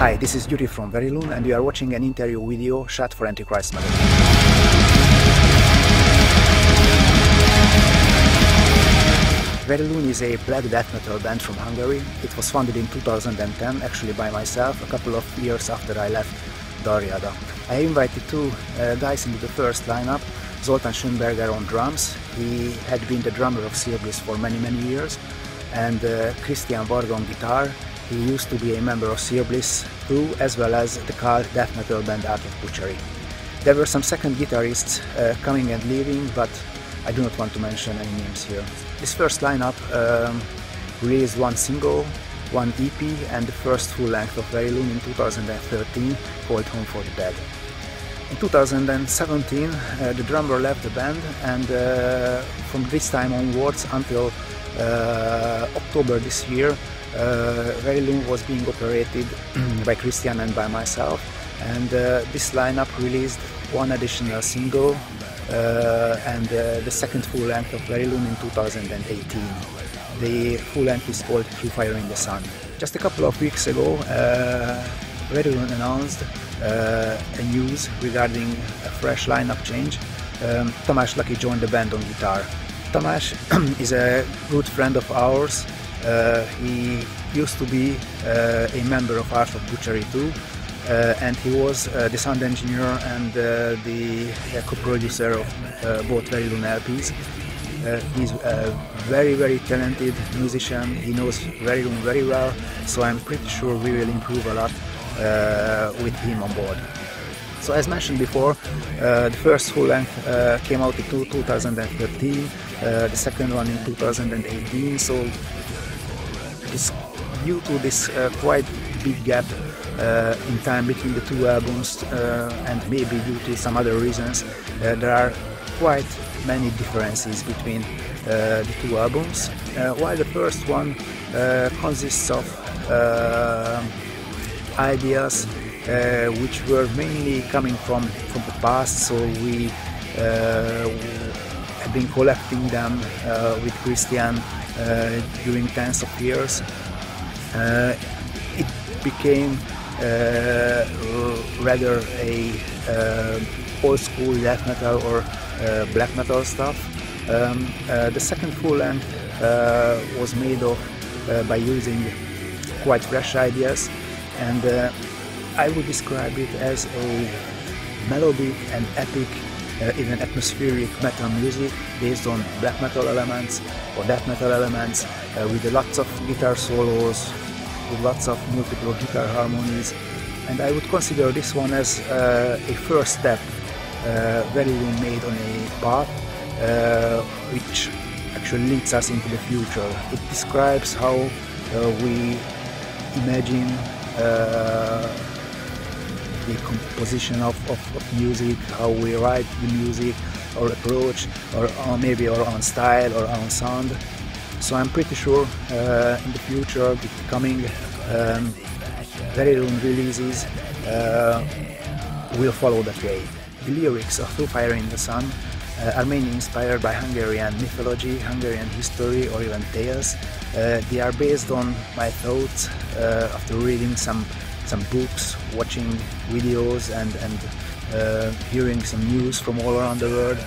Hi, this is Yuri from Verilun, and you are watching an interview video shot for Antichrist magazine. Verilun is a black death metal band from Hungary. It was founded in 2010, actually by myself, a couple of years after I left Darjada. I invited two guys into the first lineup, Zoltán Schönberger on drums. He had been the drummer of Seobliss for many years, and Christian Varga on guitar. He used to be a member of Seobliss too, as well as the cult death metal band Art of Butchery. There were some second guitarists coming and leaving, but I do not want to mention any names here. This first lineup released one single, one EP, and the first full length of Verilun in 2013 called Home for the Dead. In 2017 the drummer left the band, and from this time onwards until October this year, Verilun was being operated by Christian and by myself, and this lineup released one additional single and the second full length of Verilun in 2018. The full length is called Through Fire in the Sun. Just a couple of weeks ago, Verilun announced a news regarding a fresh lineup change. Tamás Lucky joined the band on guitar. Tamás is a good friend of ours. He used to be a member of Art of Butchery too, and he was the sound engineer and the co-producer of both Verilun LPs. He's a very talented musician. He knows Verilun very well, so I'm pretty sure we will improve a lot with him on board. So as mentioned before, the first full length came out in 2013, the second one in 2018, so due to this quite big gap in time between the two albums, and maybe due to some other reasons, there are quite many differences between the two albums. While the first one consists of ideas which were mainly coming from the past, so we have been collecting them with Christian during tens of years. It became rather a old school death metal or black metal stuff. The second full length was made of by using quite fresh ideas, and I would describe it as a melodic and epic, even atmospheric metal music based on black metal elements or death metal elements, with lots of guitar solos, with lots of multiple guitar harmonies. And I would consider this one as a first step Verilun made on a path which actually leads us into the future. It describes how we imagine the composition of music, how we write the music, or approach, or maybe our own style or own sound. So I'm pretty sure in the future, the coming Verilun releases will follow that way. The lyrics of Through Fire in the Sun are mainly inspired by Hungarian mythology, Hungarian history, or even tales. They are based on my thoughts after reading some books, watching videos, and hearing some news from all around the world.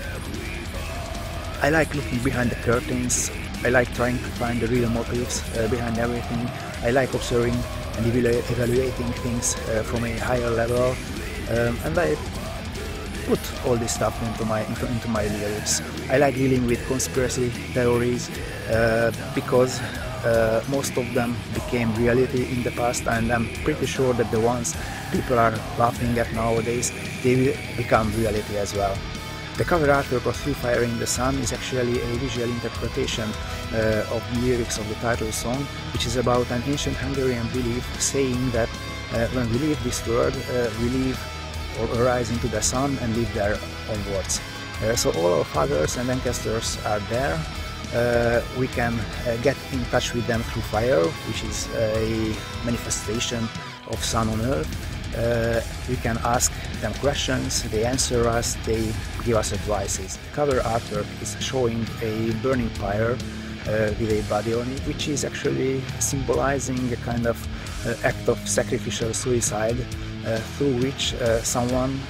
I like looking behind the curtains. I like trying to find the real motives behind everything. I like observing and evaluating things from a higher level, and I put all this stuff into my lyrics. I like dealing with conspiracy theories because most of them became reality in the past, and I'm pretty sure that the ones people are laughing at nowadays, they will become reality as well. The cover artwork of Through Fire in the Sun is actually a visual interpretation of the lyrics of the title song, which is about an ancient Hungarian belief saying that when we leave this world, we leave or arise into the sun and live there onwards. So all our fathers and ancestors are there. We can get in touch with them through fire, which is a manifestation of sun on earth. We can ask them questions, they answer us, they give us advices. The cover artwork is showing a burning pyre with a body on it, which is actually symbolizing a kind of act of sacrificial suicide through which someone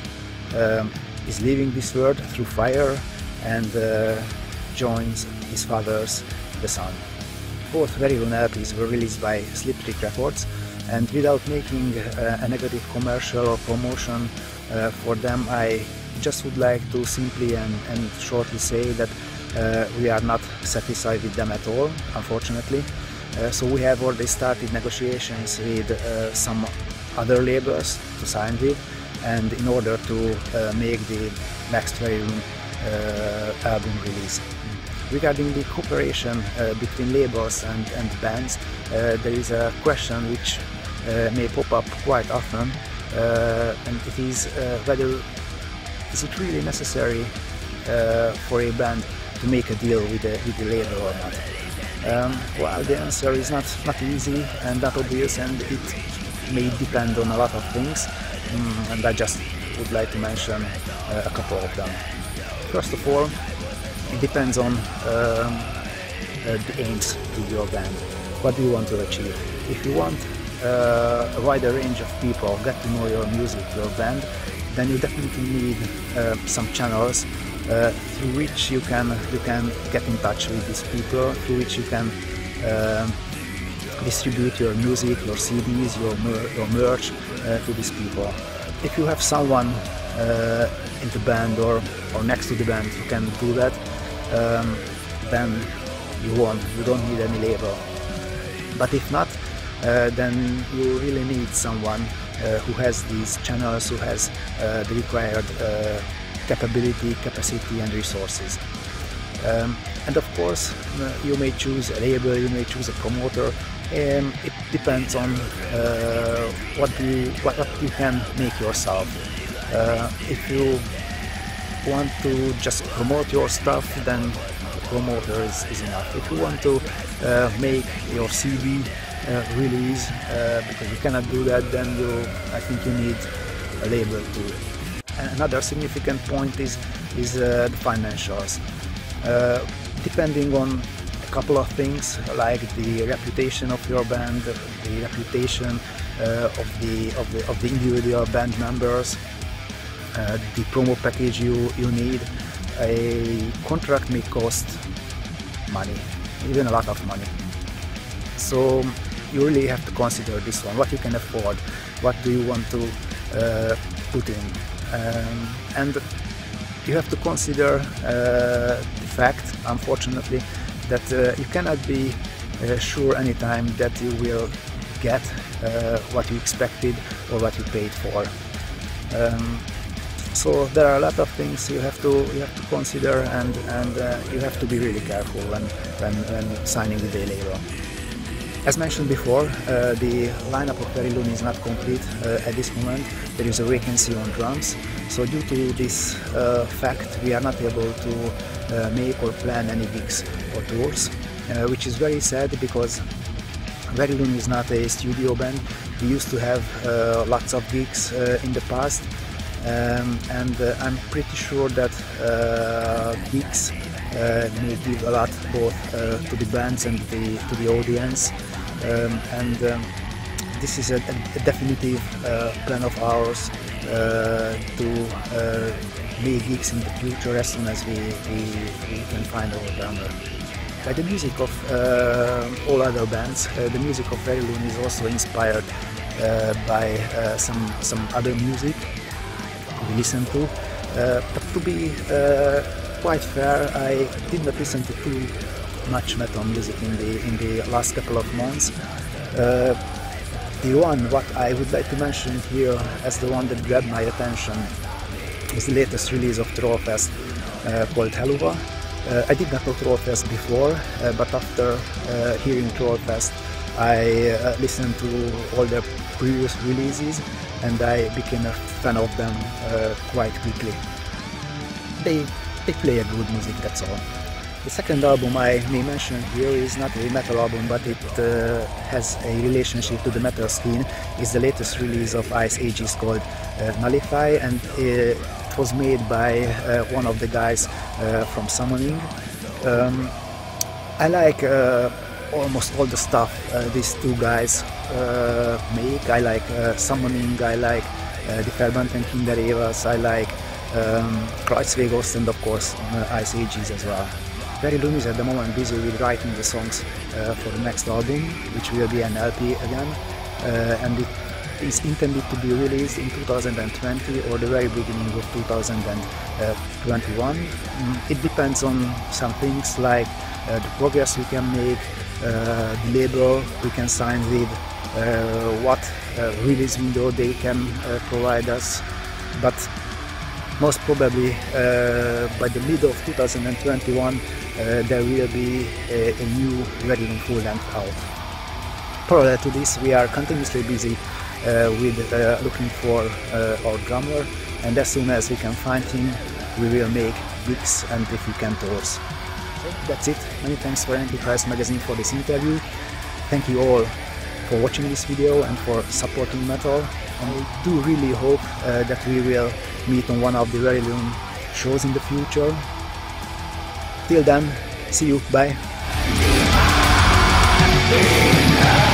is leaving this world through fire and joins his father's The Sun. Both Very Loon LPs were released by Slip Trick Records, and without making a negative commercial or promotion for them, I just would like to simply and shortly say that we are not satisfied with them at all, unfortunately. So we have already started negotiations with some other labels to sign with, and in order to make the next Very Loon album release. Regarding the cooperation between labels and bands, there is a question which may pop up quite often, and it is whether is it really necessary for a band to make a deal with the label or not. Well, the answer is not easy and not obvious, and it may depend on a lot of things, and I just would like to mention a couple of them. First of all, it depends on the aims of your band. What do you want to achieve? If you want a wider range of people get to know your music, your band, then you definitely need some channels through which you can get in touch with these people, through which you can distribute your music, your CDs, your merch to these people. If you have someone in the band or next to the band who can do that, then you don't need any label. But if not, then you really need someone who has these channels, who has the required capacity and resources. And of course, you may choose a label, you may choose a promoter. It depends on what you can make yourself. If you want to just promote your stuff, then a promoter is enough. If you want to make your CD release, because you cannot do that, then I think you need a label too. Another significant point is the financials. Depending on a couple of things, like the reputation of your band, the reputation of the individual band members, the promo package you need, a contract may cost money, even a lot of money. So you really have to consider this one, what you can afford, what do you want to put in. And you have to consider the fact, unfortunately, that you cannot be sure anytime that you will get what you expected or what you paid for. So there are a lot of things you have to consider, and you have to be really careful when signing with a label. As mentioned before, the lineup of Very Loon is not complete at this moment. There is a vacancy on drums, so due to this fact we are not able to make or plan any gigs or tours, which is very sad, because Very Loon is not a studio band. We used to have lots of gigs in the past, and I'm pretty sure that gigs may give a lot both to the bands and to the audience, and this is a definitive plan of ours to make gigs in the future as soon as we can find our drummer. Like the music of all other bands, the music of Very Loon is also inspired by some other music we listen to. But to be quite fair, I did not listen to too much metal music in the last couple of months. The one what I would like to mention here as the one that grabbed my attention is the latest release of Trollfest called Helluva. I did not know Trollfest before, but after hearing Trollfest, I listened to all their previous releases, and I became a fan of them quite quickly. They play a good music, that's all. The second album I may mention here is not a metal album, but it has a relationship to the metal scene. It's the latest release of Ice Ages called Nullify, and it was made by one of the guys from Summoning. I like almost all the stuff these two guys make. I like Summoning, I like Die Verbannten Kinder Evas, I like Kreuzwegos, and of course Ice Ages as well. Very Loom is at the moment busy with writing the songs for the next album, which will be an LP again, and it is intended to be released in 2020 or the very beginning of 2021. It depends on some things like the progress we can make, the label we can sign with, what release window they can provide us, but most probably by the middle of 2021 there will be a new Very Loom full length out. Parallel to this, we are continuously busy with looking for our drummer, and as soon as we can find him, we will make gigs and if we can tours. So that's it. Many thanks for Enterprise Magazine for this interview. Thank you all for watching this video and for supporting metal. And I do really hope that we will meet on one of the Very Loom shows in the future. Till then, see you, bye.